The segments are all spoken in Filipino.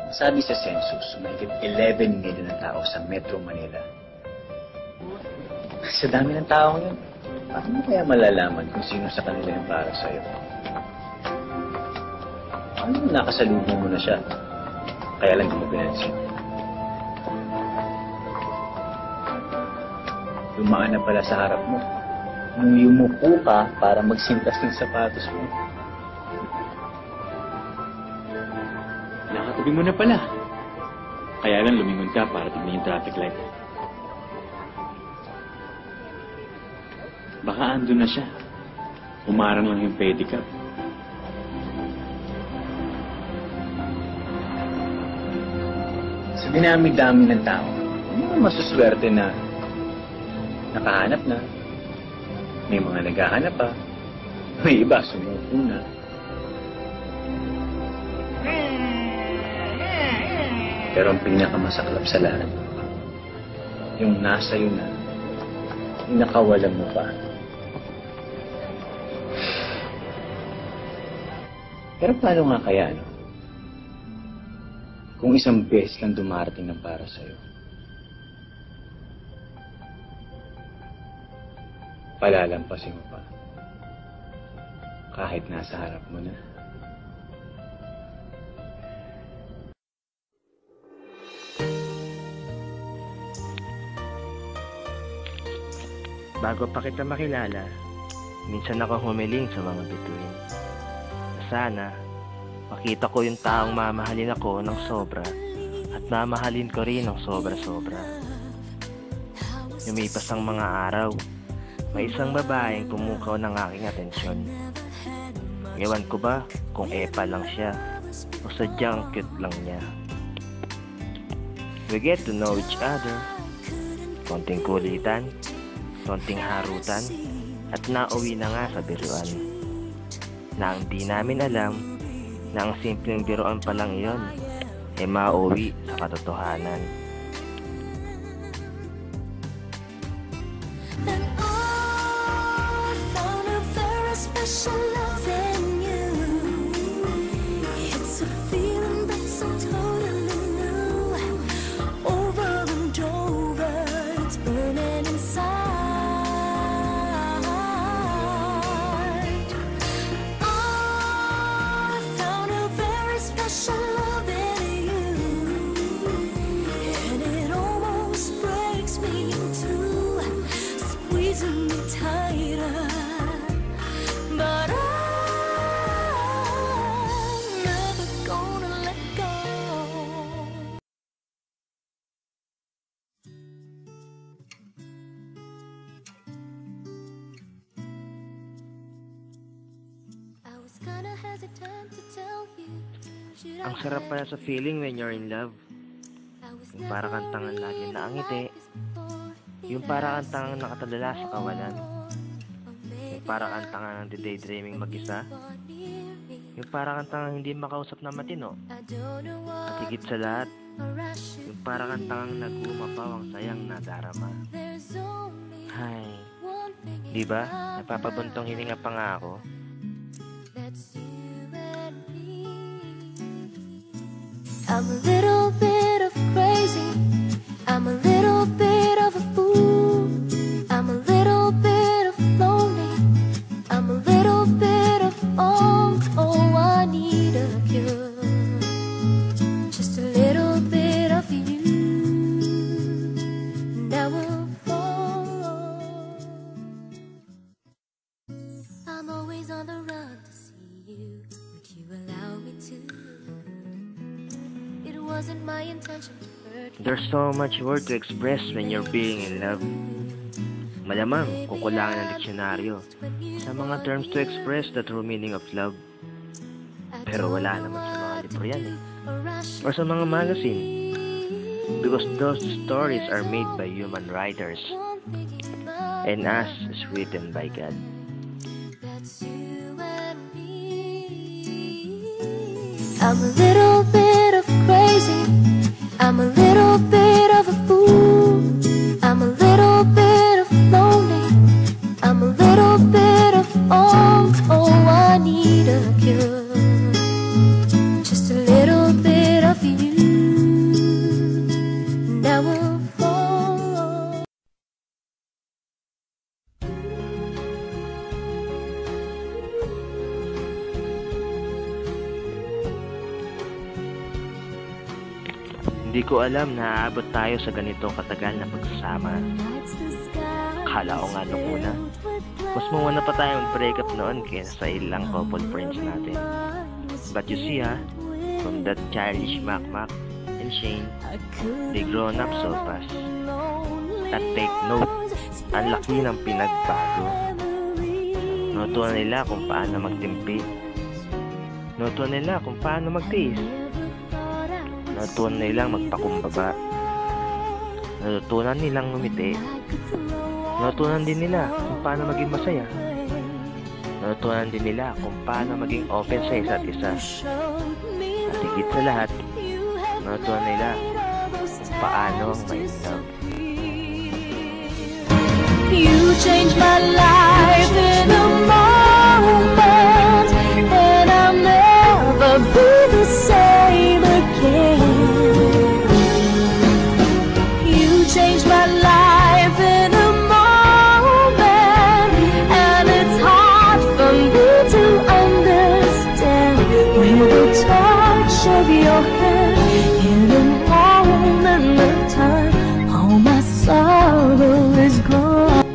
Sabi sa census, mahigit 11 million na tao sa Metro Manila. Sa dami ng tao yun, paano mo kaya malalaman kung sino sa kanila yung para sa'yo? Ano nakasalubong mo na siya? Kaya lang di mo pinansin. Dumaan na pala sa harap mo. Nung yumuko ka para magsintas ng sapatos mo. Nakatabi mo na pala. Kaya lang lumingon ka para tignan yung traffic light. Baka andun na siya. Umarang lang yung pedicab. Sa dinami-dami ng tao, hindi mo masuswerte na nakahanap na. May mga naghahanap pa. May iba sumuko na. Pero ang pinakamasaklap sa lahat, yung nasa yun na, yung nakawalan mo pa. Pero paano nga kaya, no? Kung isang beses lang dumarating ng para sa'yo. Palalampasin mo pa. Kahit nasa harap mo na. Bago pa kita makilala, minsan ako humiling sa mga bituin. Sana, makita ko yung taong mamahalin ako ng sobra at mamahalin ko rin ng sobra-sobra. Lumipas ang mga araw, may isang babaeng kumukaw ng aking atensyon. Ewan ko ba kung epa lang siya o sadyang cute lang niya. We get to know each other. Konting kulitan, konting harutan, at nauwi na nga sa biruan. Na ang di namin alam na ang simpleng biruan pa lang iyon ay mauwi sa katotohanan. Ang sarap pala sa feeling when you're in love. Yung para kang tangang laging nakangiti. Yung para kang tangang nakatulala sa kawalan. Yung para kang tangang nagde-daydreaming mag-isa. Yung para kang tangang hindi makausap na matino. At higit sa lahat, yung para kang tangang nag-uumapaw ang sayang nadarama. Hay, diba? Napapabuntong hininga pa nga ako. I'm a little bit of crazy, I'm a little bit of a fool, I'm a little bit of lonely, I'm a little bit of all, oh I need a cure, just a little bit of you, and I will fall. I'm always on the run to see you, would you allow me to? There's so much word to express when you're being in love. Malamang kukulangan ng diksyonaryo sa mga terms to express the true meaning of love. Pero wala naman sa mga libro yan or sa mga magazine. Because those stories are made by human writers and us is written by God. I'm a little bit of crazy, I'm a little bit of a fool, I'm a little bit of lonely, I'm a little bit of all, oh I need a cure, just a little bit of you. Hindi ko alam na aabot tayo sa ganito katagal na pagsasama. Akala ko nga nung una, mas muna pa tayo mag-breakup noon kaysa sa ilang couple friends natin. But you see from that childish Mac and Shane, they grown up so fast. At take note, ang laki ng pinagbago. Natutunan nila kung paano magtimpi. Natutunan nila kung paano magtiis. Natutunan nilang magpakumbaba. Natutunan nilang ngumiti. Natutunan din nila kung paano maging masaya. Natutunan din nila kung paano maging open sa isa't isa. At higit sa lahat, natutunan nila kung paano ang may love. You changed my life in a moment, and I'll never be the same again. You changed my life in a moment, and it's hard for me to understand. With the touch of your hand, in a moment of time, all my sorrow is gone.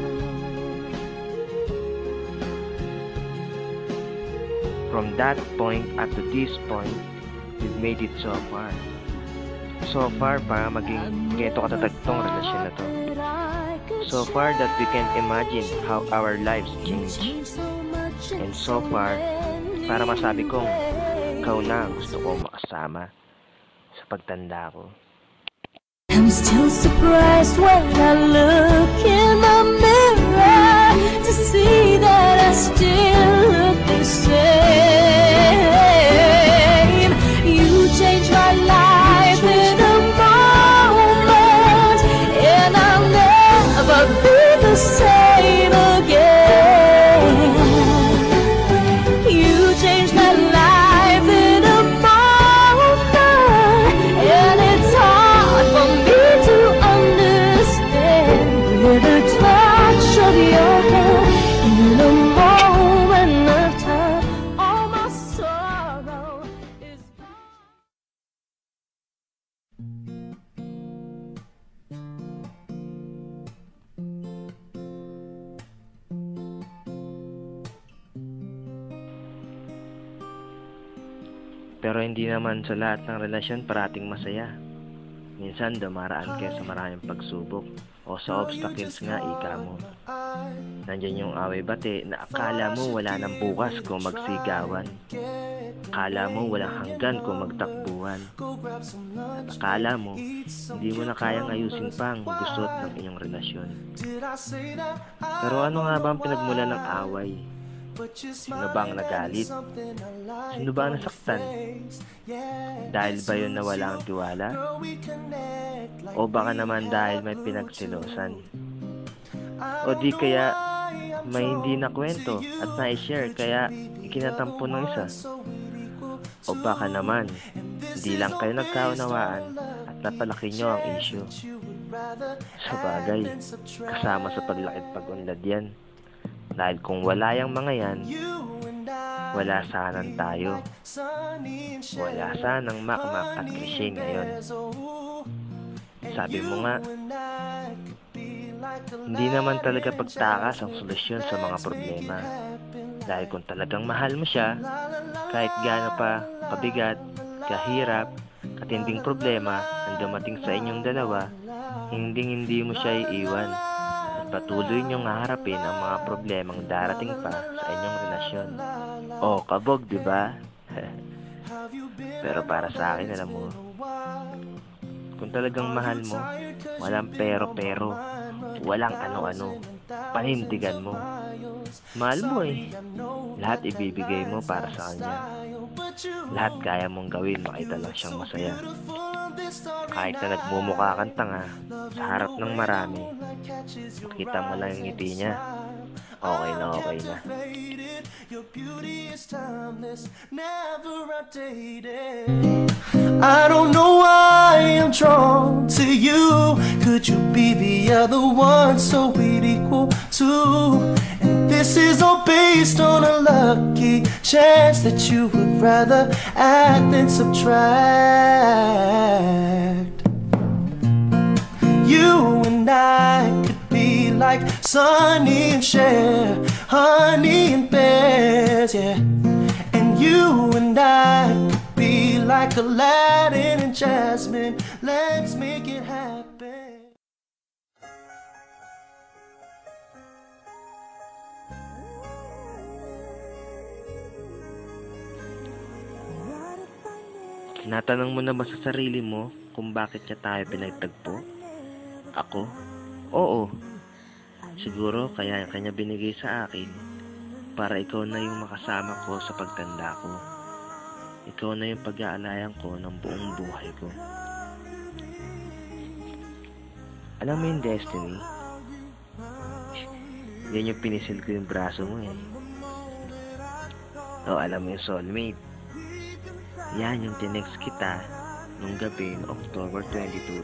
From that point up to this point, we've made it so far. So far para maging geto katatagtong relasyon na to. So far that we can imagine how our lives change. And so far, para masabi kong ikaw na ang gusto kong makasama sa pagtanda ko. I'm still surprised when I look in the mirror to see that I still look the same. You changed my life in a moment, and I'll never be the same again. You changed my life in a moment, and it's hard for me to understand. With the touch of your hand, in a moment of time, all my sorrow is gone. Pero hindi naman sa lahat ng relasyon parating masaya. Minsan dumaraan kayo sa maraming pagsubok o sa obstacles nga ika mo. Nandyan yung away-bate na akala mo wala nang bukas kung magsigawan. Akala mo walang hanggan kung magtakbuhan. At akala mo hindi mo na kayang ayusin pa ang gusot ng inyong relasyon. Pero ano nga ba ang pinagmula ng away? Sino ba ang nagalit? Sino ba ang nasaktan? Dahil ba yun na wala ang tiwala? O baka naman dahil may pinagsilosan? O di kaya may hindi na kwento at na-share kaya ikinatampo ng isa? O baka naman hindi lang kayo nagkaunawaan at napalaki nyo ang issue? Sa bagay, kasama sa paglakit pag-unlad yan. Dahil kung wala yung mga yan, wala sanang tayo. Wala sanang makmak at cliche ngayon. Sabi mo nga, hindi naman talaga pagtakas ang solusyon sa mga problema. Dahil kung talagang mahal mo siya, kahit gaano pa kabigat, kahirap, katinding problema ang dumating sa inyong dalawa, hindi mo siya iiwan. Patuloy niyong haharapin ang mga problemang darating pa sa inyong relasyon. O, kabog, di ba? Pero para sa akin, alam mo, kung talagang mahal mo, walang pero-pero, walang ano-ano, panindigan mo. Mahal mo eh. Lahat ibibigay mo para sa kanya. Lahat kaya mong gawin, makita lang siyang masaya. Kahit na nagmumukha kang tanga sa harap ng marami, makita mo lang yung ngiti niya, okay na okay na. I don't know why I'm drawn to you. Could you be the other one so we'd equal to? And this is all based on a lucky chance that you would rather add than subtract. You and I could be like Sonny and Cher, honey and pears, yeah. And you and I could be like Aladdin and Jasmine. Let's make it happen. Tinatanong mo na ba sa sarili mo kung bakit niya tayo pinagtagpo? Ako? Oo. Siguro kaya kanya binigay sa akin para ikaw na yung makasama ko sa pagtanda ko. Ikaw na yung pag-aalayan ko ng buong buhay ko. Alam mo yung destiny? Yan yung pinisil ko yung braso mo eh. O alam mo yung soulmate? Yan yung tinext kita nung gabi ng October 22,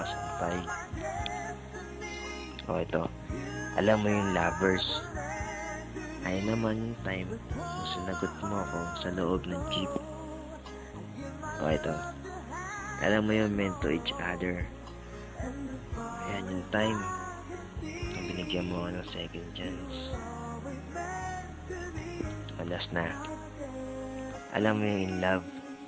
2005. O ito, alam mo yung lovers. Ay naman yung time na sinagot mo ako sa loob ng jeep. O ito, alam mo yung meant to each other. Ayan yung time na binigyan mo ng second chance. Alas na. Alam mo yung in love.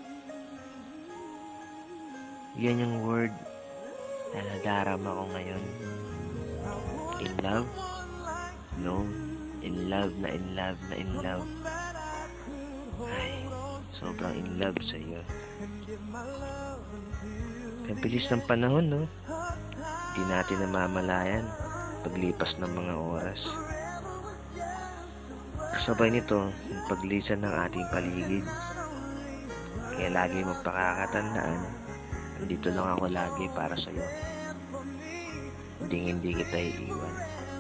Yan yung word na nadarama ko ngayon. In love? No. In love na in love na in love. Ay, sobrang in love sa'yo. Ang bilis ng panahon, no? Di natin namamalayan paglipas ng mga oras. Kasabay nito yung paglisan ng ating paligid. Kaya lagi magpakakatandaan, nandito lang ako lagi para sa'yo. Hindi kita iiwan.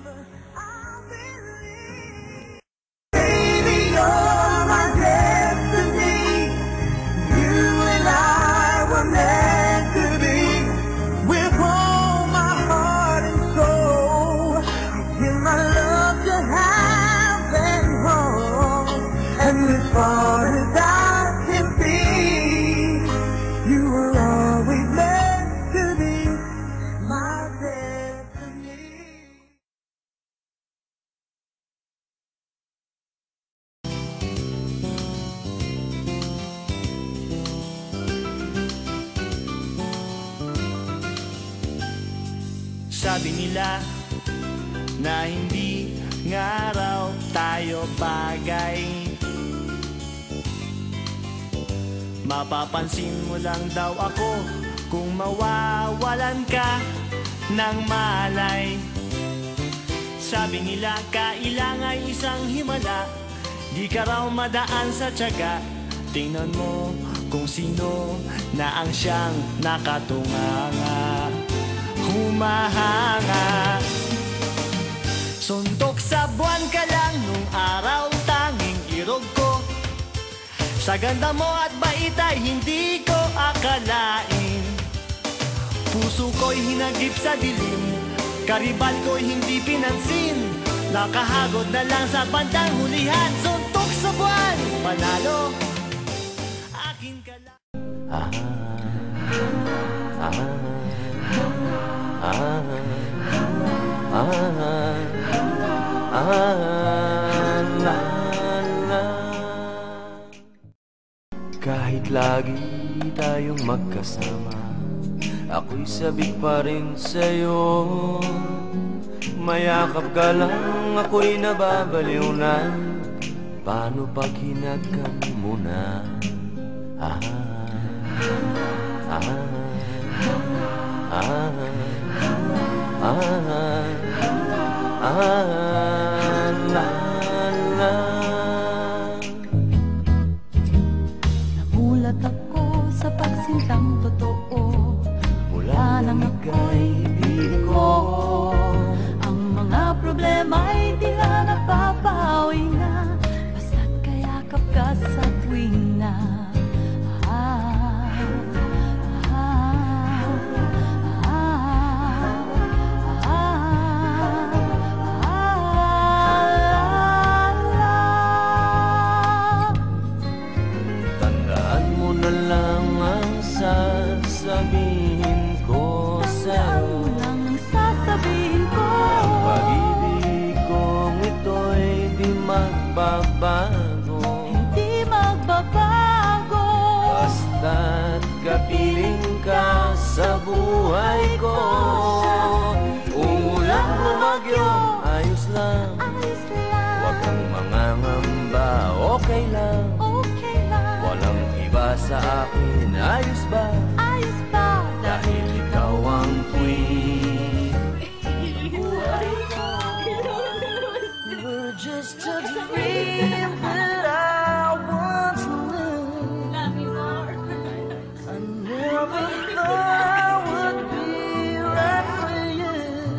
Sabi nila na hindi nga raw tayo bagay. Mapapansin mo lang daw ako kung mawawalan ka ng malay. Sabi nila kailangan isang himala, di ka raw madaan sa tiyaga. Tingnan mo kung sino na ang siyang nakatunganga, humahanga. Suntok sa buwan ka lang nung araw, tanging irog ko. Sa ganda mo at bait ay hindi ko akalain. Puso ko'y hinagip sa dilim, karibal ko'y hindi pinansin. Nakahagod na lang sa bandang hulihan. Suntok sa buwan, panalo, akin ka lang. Kahit lagi tayong magkasama, ako'y sabik pa rin sa'yo. Mayakap ka lang, ako'y nababaliw na. Paano pag hinagkan mo na? Namulat ako sa pagsintang totoo, mula nang ako'y ibig ko. Ang mga problema'y di na napapawi na, basta't kayakap ka sa tuwing na magbago, Di magbabago. basta't kapiling ka sa buhay ko. Umulan bumagyo, ayos lang. Ayos lang. Huwag kang mangangamba, okay lang. Okay lang. Walang iba sa akin, ayos ba? Ayos ba? Dahil ikaw ang queen. You're just a dream that I once knew. I never thought I would be right for you.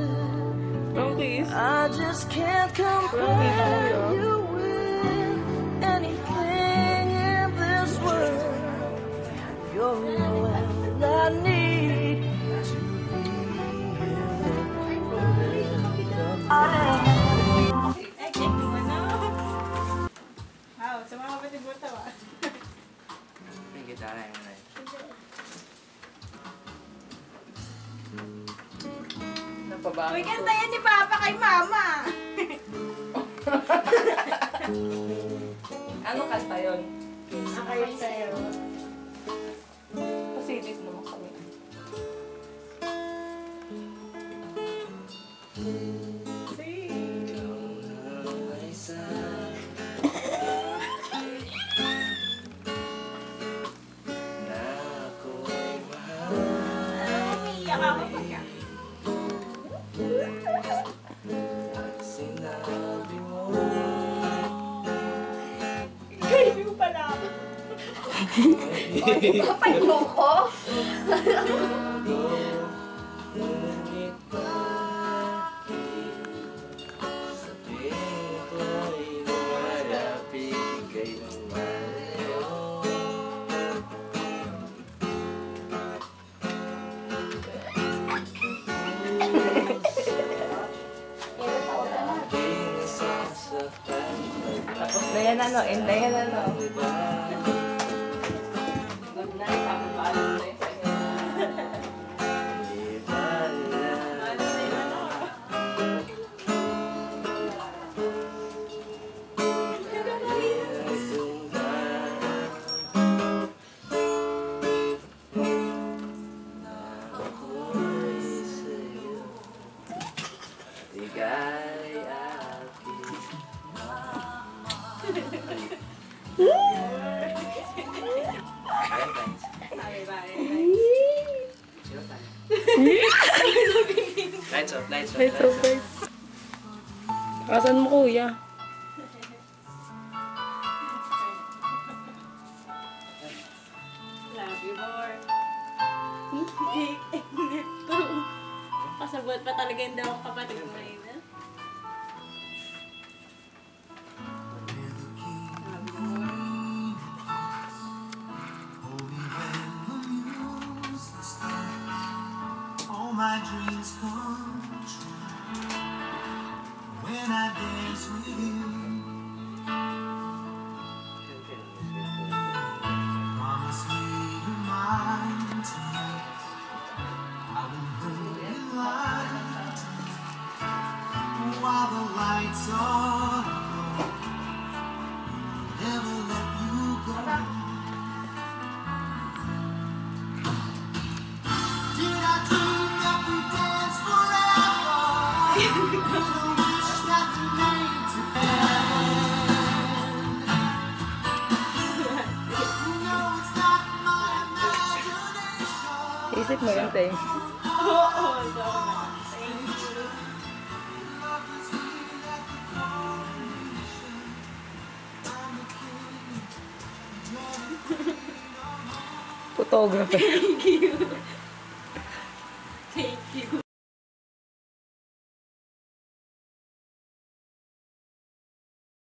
I just can't compare you with anything in this world. You're all I need to be here. Sa mga kapatid mo tawa. Yung gitara yun na Uy, kanta yan ni Papa kay Mama. Ano kanta yun? Akayon sa'yo. Pasilip naman kami. Umiiyak ako pagka. Kayo mo pala ako. Papayo ko? Tapos na yan ano, end na yan ano. Good night, happy Valentine's sa inyo. Lights off, lights off. Lights off, lights. Asan mo, kuya? Love you more. Kasabot pa talaga yung daw kapatid mo yun. All my dreams come true when I dance with you. Promise me you're mine tonight. I will hold you light while the lights are low. Never let you go. Did I dream that we dance forever? With a wish that we made together. No, it's not my imagination. Isip mo yun, te. Oo, so thank you. Love is here at the coronation. I'm the king. Photographer. Thank you.